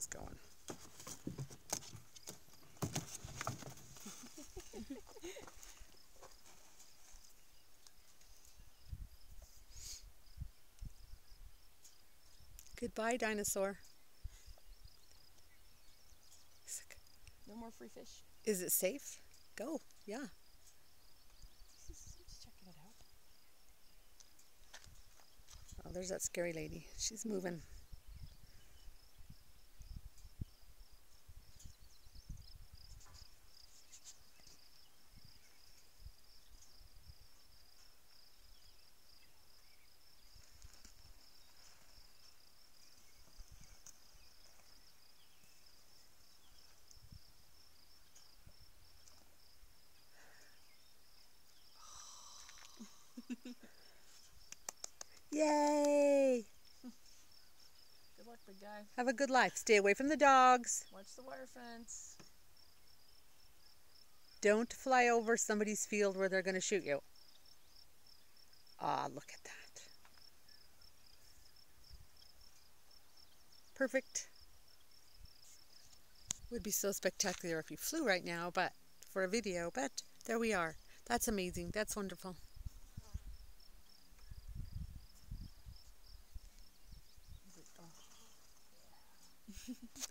is going. Goodbye, dinosaur. No more free fish. Is it safe? Go. Yeah. Just checking it out. Oh, there's that scary lady. She's moving. Yay! Good luck, big guy. Have a good life. Stay away from the dogs. Watch the wire fence. Don't fly over somebody's field where they're going to shoot you. Ah, look at that. Perfect. Would be so spectacular if you flew right now, but for a video, but there we are. That's amazing. That's wonderful. Oh.